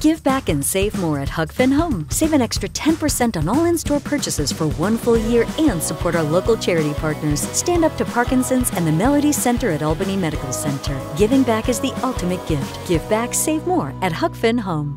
Give back and save more at Huck Finn Home. Save an extra 10% on all in-store purchases for 1 full year and support our local charity partners. Stand Up to Parkinson's and the Melody Center at Albany Medical Center. Giving back is the ultimate gift. Give back, save more at Huck Finn Home.